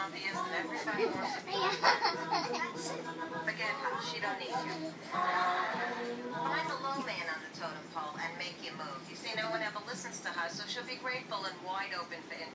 obvious that everybody wants to be your friend. Forget her. She don't need you. Find the low man on the totem pole and make you move. You see, no one ever listens to her, so she'll be grateful and wide open for